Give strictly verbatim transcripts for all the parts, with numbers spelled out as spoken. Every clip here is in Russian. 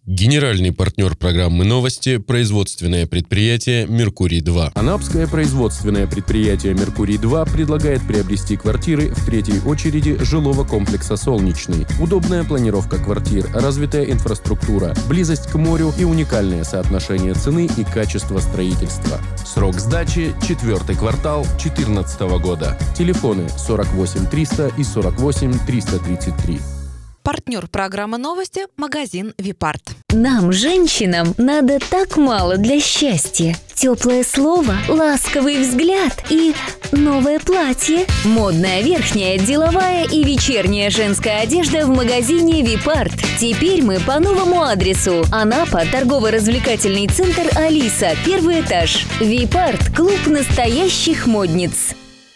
Генеральный партнер программы «Новости» – производственное предприятие «Меркурий-два». Анапское производственное предприятие «Меркурий-два» предлагает приобрести квартиры в третьей очереди жилого комплекса «Солнечный». Удобная планировка квартир, развитая инфраструктура, близость к морю и уникальное соотношение цены и качества строительства. Срок сдачи – четвертый квартал две тысячи четырнадцатого года. Телефоны сорок восемь триста и сорок восемь триста тридцать три. Партнер программы «Новости» – магазин «Випарт». Нам, женщинам, надо так мало для счастья. Теплое слово, ласковый взгляд и новое платье. Модная верхняя, деловая и вечерняя женская одежда в магазине «Випарт». Теперь мы по новому адресу. Анапа, торгово-развлекательный центр «Алиса», первый этаж. «Випарт» – клуб настоящих модниц.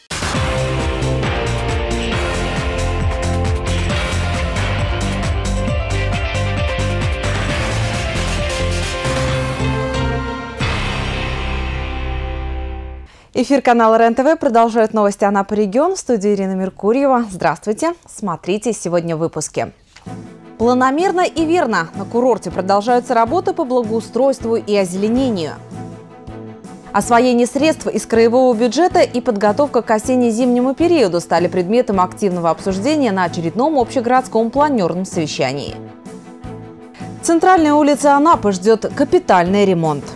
Эфир канала РЕН-ТВ продолжает новости Анапы регион. В студии Ирина Меркурьева. Здравствуйте. Смотрите сегодня в выпуске. Планомерно и верно. На курорте продолжаются работы по благоустройству и озеленению. Освоение средств из краевого бюджета и подготовка к осенне-зимнему периоду стали предметом активного обсуждения на очередном общегородском планерном совещании. Центральная улица Анапы ждет капитальный ремонт.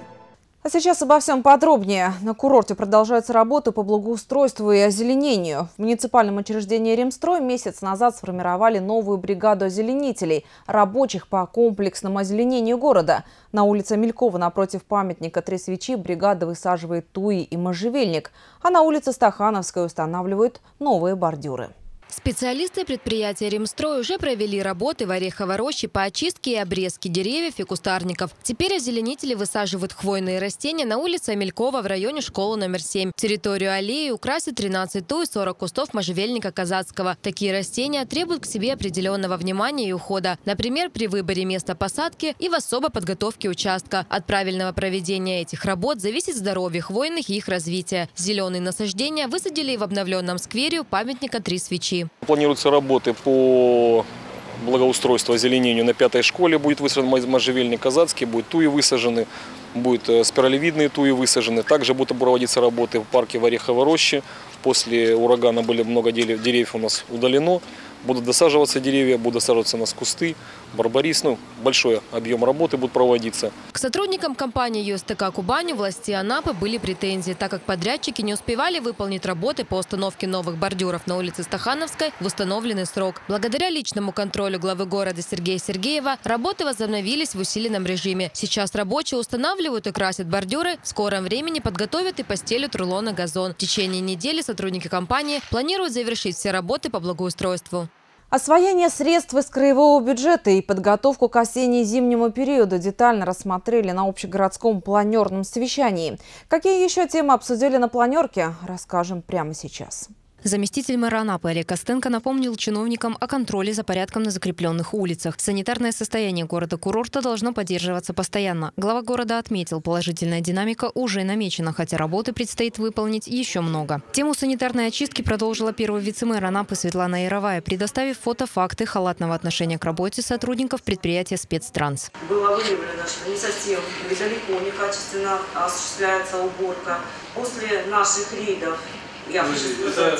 А сейчас обо всем подробнее. На курорте продолжаются работы по благоустройству и озеленению. В муниципальном учреждении «Ремстрой» месяц назад сформировали новую бригаду озеленителей, рабочих по комплексному озеленению города. На улице Мелькова напротив памятника «Три свечи» бригада высаживает туи и можжевельник, а на улице Стахановской устанавливают новые бордюры. Специалисты предприятия «Ремстрой» уже провели работы в Ореховой роще по очистке и обрезке деревьев и кустарников. Теперь озеленители высаживают хвойные растения на улице Мелькова в районе школы номер семь. Территорию аллеи украсит тринадцать туй и сорок кустов можжевельника казацкого. Такие растения требуют к себе определенного внимания и ухода. Например, при выборе места посадки и в особой подготовке участка. От правильного проведения этих работ зависит здоровье хвойных и их развитие. Зеленые насаждения высадили и в обновленном сквере у памятника «Три свечи». Планируются работы по благоустройству, озеленению. На пятой школе будет высажен можжевельник казацкий, будут туи высажены, будут спиралевидные туи высажены. Также будут проводиться работы в парке в Ореховой роще. После урагана были много деревьев у нас удалено. Будут досаживаться деревья, будут досаживаться у нас кусты, барбарис. Ну, большой объем работы будет проводиться. К сотрудникам компании ЮСТК «Кубань» у власти Анапы были претензии, так как подрядчики не успевали выполнить работы по установке новых бордюров на улице Стахановской в установленный срок. Благодаря личному контролю главы города Сергея Сергеева работы возобновились в усиленном режиме. Сейчас рабочие устанавливают и красят бордюры, в скором времени подготовят и постелят рулоны газон. В течение недели сотрудники компании планируют завершить все работы по благоустройству. Освоение средств из краевого бюджета и подготовку к осенне-зимнему периоду детально рассмотрели на общегородском планерном совещании. Какие еще темы обсудили на планерке, расскажем прямо сейчас. Заместитель мэра Анапы Олег Костенко напомнил чиновникам о контроле за порядком на закрепленных улицах. Санитарное состояние города-курорта должно поддерживаться постоянно. Глава города отметил, положительная динамика уже намечена, хотя работы предстоит выполнить еще много. Тему санитарной очистки продолжила первый вице-мэр Анапы Светлана Яровая, предоставив фотофакты халатного отношения к работе сотрудников предприятия «Спецтранс». Было выявлено, что не совсем, недалеко, некачественно осуществляется уборка. После наших рейдов Я это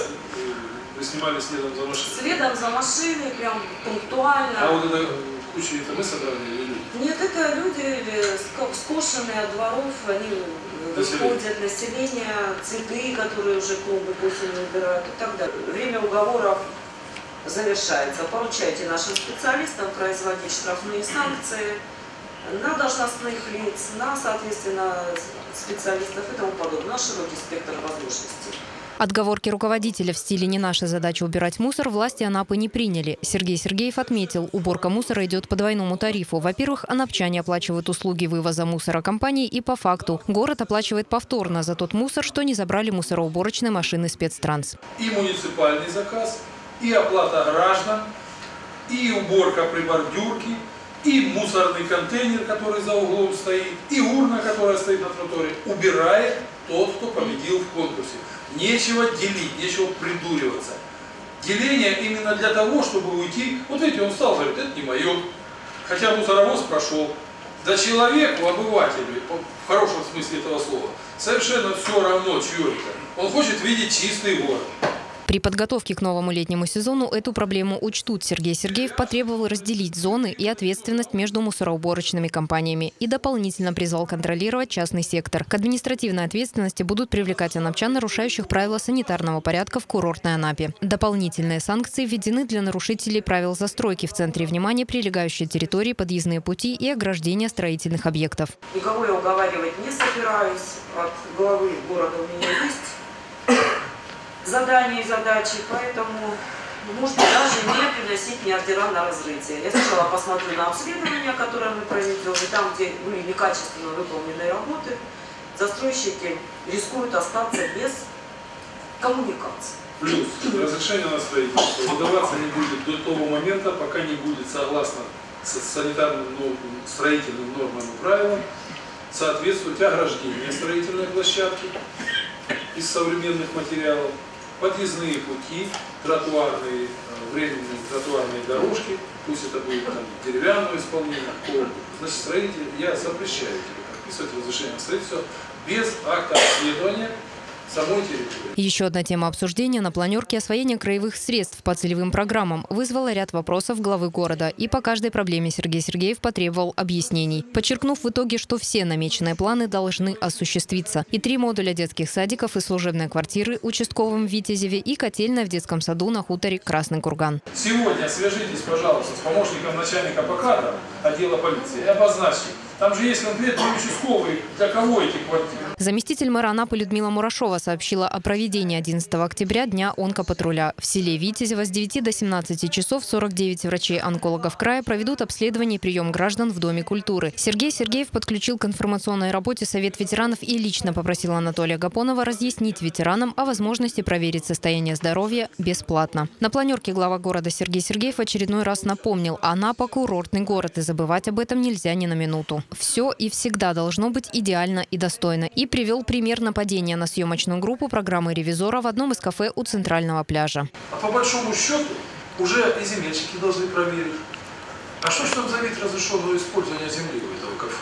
вы снимали следом за машиной? Следом за машиной, прям пунктуально. А вот это кучу, это мы собрали или нет? Нет, это люди скошенные от дворов, они выходят, население, цветы, которые уже клумбы к осени убирают и так далее. Время уговоров завершается. Поручайте нашим специалистам производить штрафные санкции на должностных лиц, на, соответственно, специалистов и тому подобное, на широкий спектр возможностей. Отговорки руководителя в стиле «не наша задача убирать мусор» власти Анапы не приняли. Сергей Сергеев отметил, уборка мусора идет по двойному тарифу. Во-первых, анапчане оплачивают услуги вывоза мусора компании, и по факту город оплачивает повторно за тот мусор, что не забрали мусороуборочные машины «Спецтранс». И муниципальный заказ, и оплата граждан, и уборка при бордюрке, и мусорный контейнер, который за углом стоит, и урна, которая стоит на тротуаре, убирает тот, кто победил в конкурсе. Нечего делить, нечего придуриваться. Деление именно для того, чтобы уйти. Вот видите, он встал, говорит, это не мое. хотя мусоровоз прошел, да человеку, обывателю, в хорошем смысле этого слова, совершенно все равно, чье это. Он хочет видеть чистый город. При подготовке к новому летнему сезону эту проблему учтут. Сергей Сергеев потребовал разделить зоны и ответственность между мусороуборочными компаниями и дополнительно призвал контролировать частный сектор. К административной ответственности будут привлекать анапчан, нарушающих правила санитарного порядка в курортной Анапе. Дополнительные санкции введены для нарушителей правил застройки. В центре внимания прилегающие территории, подъездные пути и ограждения строительных объектов. Никого я уговаривать не собираюсь. От главы города у меня есть задания и задачи, поэтому можно даже не приносить мне ордера на разрытие. Я сначала посмотрю на обследование, которое мы проведем, и там, где были некачественно выполнены работы, застройщики рискуют остаться без коммуникации. Плюс разрешение на строительство выдаваться не будет до того момента, пока не будет, согласно санитарным нормам, строительным нормам и правилам, соответствовать ограждение строительной площадки из современных материалов, подъездные пути, тротуарные, временные тротуарные дорожки, пусть это будет там деревянное исполнение, то, значит, строитель, я запрещаю тебе подписывать разрешение на строительство без акта обследования самой территории. Еще одна тема обсуждения на планерке — освоение краевых средств по целевым программам вызвала ряд вопросов главы города. И по каждой проблеме Сергей Сергеев потребовал объяснений, подчеркнув в итоге, что все намеченные планы должны осуществиться. И три модуля детских садиков и служебные квартиры участковым в Витязеве и котельная в детском саду на хуторе Красный Курган. Сегодня свяжитесь, пожалуйста, с помощником начальника ПКАТа отдела полиции и обозначьте. Там же есть конкретные участковые, для кого эти квартиры. Заместитель мэра Анапы Людмила Мурашова сообщила о проведении одиннадцатого октября дня онкопатруля. В селе Витязево с девяти до семнадцати часов сорок девять врачей-онкологов края проведут обследование и прием граждан в Доме культуры. Сергей Сергеев подключил к информационной работе Совет ветеранов и лично попросил Анатолия Гапонова разъяснить ветеранам о возможности проверить состояние здоровья бесплатно. На планерке глава города Сергей Сергеев в очередной раз напомнил: Анапа – курортный город, и забывать об этом нельзя ни на минуту. Все и всегда должно быть идеально и достойно. И привел пример нападения на съемочную группу программы «Ревизора» в одном из кафе у центрального пляжа. А по большому счету уже и земельщики должны проверить. А что же там за вид разрешенного использования земли у этого кафе?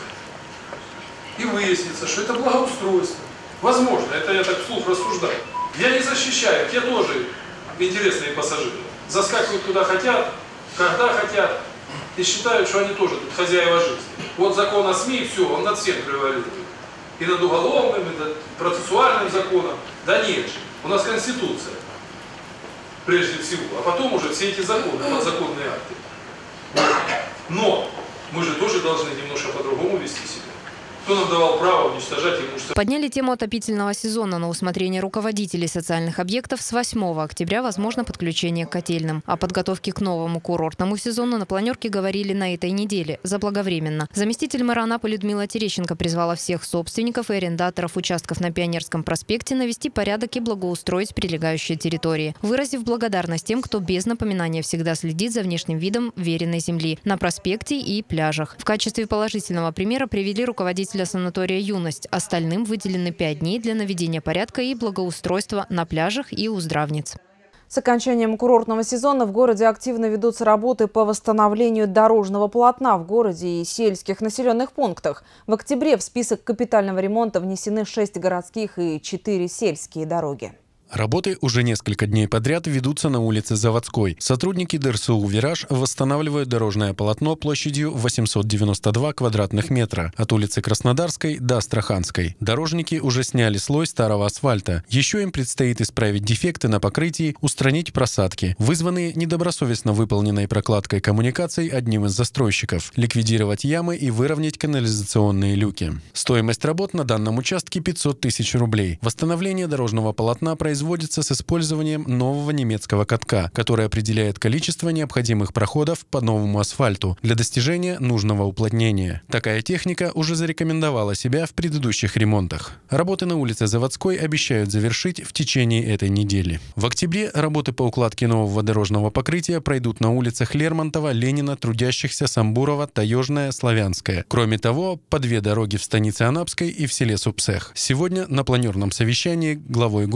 И выяснится, что это благоустройство. Возможно, это я так вслух рассуждаю. Я не защищаю, те тоже интересные пассажиры. Заскакивают куда хотят, когда хотят. И считают, что они тоже тут хозяева жизни. Вот закон о СМИ, все, он над всем превалирует. И над уголовным, и над процессуальным законом. Да нет же, у нас Конституция, прежде всего. А потом уже все эти законы, подзаконные акты. Но мы же тоже должны немножко по-другому вести себя. Кто нам давал право уничтожать имущество? Подняли тему отопительного сезона на усмотрение руководителей социальных объектов. С восьмого октября возможно подключение к котельным. О подготовке к новому курортному сезону на планерке говорили на этой неделе, заблаговременно. Заместитель мэра Анапы Людмила Терещенко призвала всех собственников и арендаторов участков на Пионерском проспекте навести порядок и благоустроить прилегающие территории, выразив благодарность тем, кто без напоминания всегда следит за внешним видом веренной земли на проспекте и пляжах. В качестве положительного примера привели руководителя санатория «Юность». Остальным выделены пять дней для наведения порядка и благоустройства на пляжах и у здравниц. С окончанием курортного сезона в городе активно ведутся работы по восстановлению дорожного полотна в городе и сельских населенных пунктах. В октябре в список капитального ремонта внесены шесть городских и четыре сельские дороги. Работы уже несколько дней подряд ведутся на улице Заводской. Сотрудники ДРСУ «Вираж» восстанавливают дорожное полотно площадью восемьсот девяносто два квадратных метра от улицы Краснодарской до Астраханской. Дорожники уже сняли слой старого асфальта. Еще им предстоит исправить дефекты на покрытии, устранить просадки, вызванные недобросовестно выполненной прокладкой коммуникаций одним из застройщиков, ликвидировать ямы и выровнять канализационные люки. Стоимость работ на данном участке пятьсот тысяч рублей. Восстановление дорожного полотна производится производится с использованием нового немецкого катка, который определяет количество необходимых проходов по новому асфальту для достижения нужного уплотнения. Такая техника уже зарекомендовала себя в предыдущих ремонтах. Работы на улице Заводской обещают завершить в течение этой недели. В октябре работы по укладке нового дорожного покрытия пройдут на улицах Лермонтова, Ленина, Трудящихся, Самбурова, Таежная, Славянская. Кроме того, по две дороги в станице Анапской и в селе Супсех. Сегодня на планерном совещании главой города было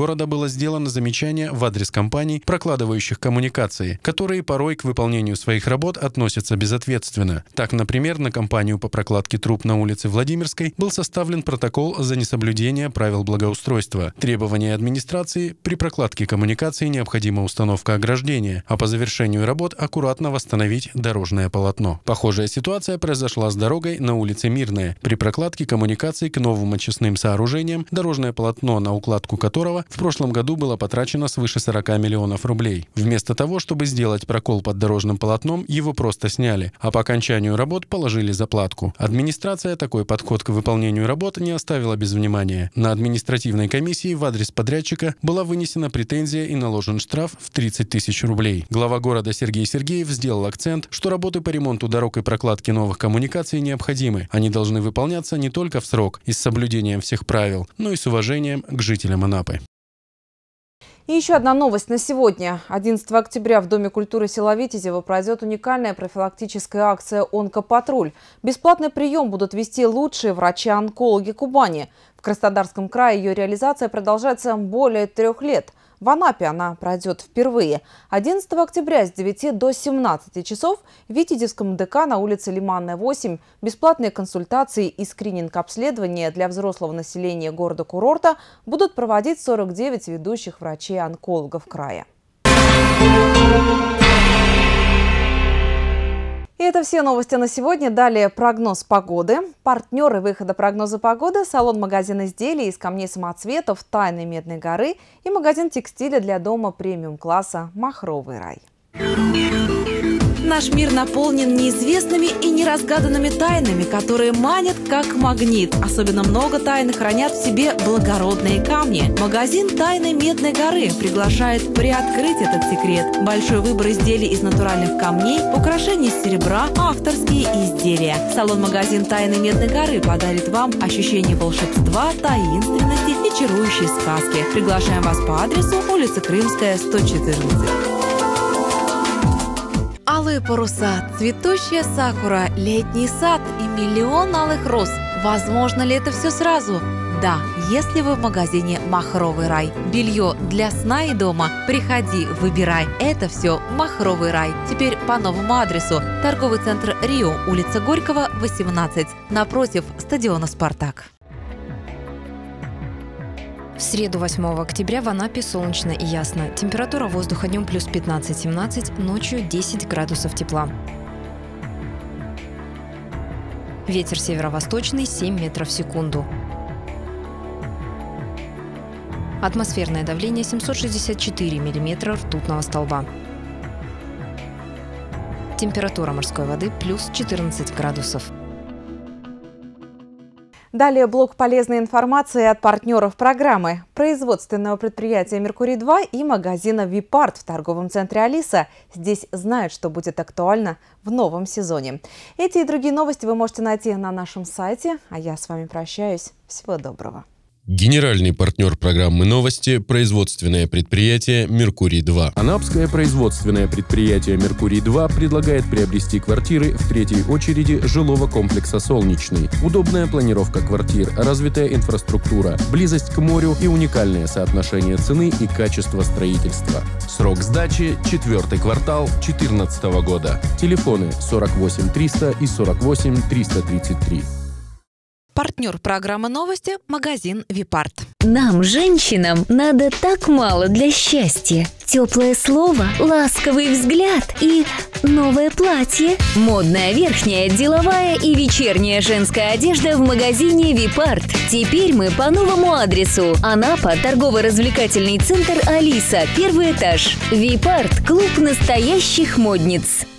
сделано замечание в адрес компаний, прокладывающих коммуникации, которые порой к выполнению своих работ относятся безответственно. Так, например, на компанию по прокладке труб на улице Владимирской был составлен протокол за несоблюдение правил благоустройства. Требования администрации: при прокладке коммуникации необходима установка ограждения, а по завершению работ аккуратно восстановить дорожное полотно. Похожая ситуация произошла с дорогой на улице Мирная. При прокладке коммуникаций к новым очистным сооружениям, дорожное полотно на укладку которого в прошлом году было потрачено свыше сорока миллионов рублей. Вместо того, чтобы сделать прокол под дорожным полотном, его просто сняли, а по окончанию работ положили заплатку. Администрация такой подход к выполнению работ не оставила без внимания. На административной комиссии в адрес подрядчика была вынесена претензия и наложен штраф в тридцать тысяч рублей. Глава города Сергей Сергеев сделал акцент, что работы по ремонту дорог и прокладке новых коммуникаций необходимы. Они должны выполняться не только в срок и с соблюдением всех правил, но и с уважением к жителям Анапы. И еще одна новость на сегодня. одиннадцатого октября в Доме культуры села Витязево пройдет уникальная профилактическая акция «Онкопатруль». Бесплатный прием будут вести лучшие врачи-онкологи Кубани. В Краснодарском крае ее реализация продолжается более трех лет. В Анапе она пройдет впервые. одиннадцатого октября с девяти до семнадцати часов в Витязевском ДК на улице Лиманная, восемь. Бесплатные консультации и скрининг-обследования для взрослого населения города-курорта будут проводить сорок девять ведущих врачей-онкологов края. И это все новости на сегодня. Далее прогноз погоды. Партнеры выхода прогноза погоды – салон-магазин изделий из камней самоцветов «Тайны Медной горы» и магазин текстиля для дома премиум-класса «Махровый рай». Наш мир наполнен неизвестными и неразгаданными тайнами, которые манят как магнит. Особенно много тайн хранят в себе благородные камни. Магазин «Тайны Медной горы» приглашает приоткрыть этот секрет. Большой выбор изделий из натуральных камней, украшений из серебра, авторские изделия. Салон-магазин «Тайны Медной горы» подарит вам ощущение волшебства, таинственности и чарующей сказки. Приглашаем вас по адресу улица Крымская, сто четырнадцать. Алые паруса, цветущая сакура, летний сад и миллион алых роз. Возможно ли это все сразу? Да, если вы в магазине «Махровый рай». Белье для сна и дома. Приходи, выбирай. Это все «Махровый рай». Теперь по новому адресу. Торговый центр «Рио», улица Горького, восемнадцать. Напротив стадиона «Спартак». В среду, восьмого октября, в Анапе солнечно и ясно. Температура воздуха днем плюс пятнадцать-семнадцать, ночью десять градусов тепла. Ветер северо-восточный семь метров в секунду. Атмосферное давление семьсот шестьдесят четыре миллиметра ртутного столба. Температура морской воды плюс четырнадцать градусов. Далее блок полезной информации от партнеров программы. Производственного предприятия «Меркурий-два» и магазина «Випарт» в торговом центре «Алиса». Здесь знают, что будет актуально в новом сезоне. Эти и другие новости вы можете найти на нашем сайте. А я с вами прощаюсь. Всего доброго. Генеральный партнер программы «Новости» – производственное предприятие «Меркурий-два». Анапское производственное предприятие «Меркурий-два» предлагает приобрести квартиры в третьей очереди жилого комплекса «Солнечный». Удобная планировка квартир, развитая инфраструктура, близость к морю и уникальное соотношение цены и качества строительства. Срок сдачи – четвертый квартал две тысячи четырнадцатого года. Телефоны сорок восемь триста и сорок восемь триста тридцать три. Партнер программы «Новости» – магазин «Випарт». Нам, женщинам, надо так мало для счастья. Теплое слово, ласковый взгляд и новое платье. Модная верхняя, деловая и вечерняя женская одежда в магазине «Випарт». Теперь мы по новому адресу. Анапа, торгово-развлекательный центр «Алиса», первый этаж. «Випарт» – клуб настоящих модниц.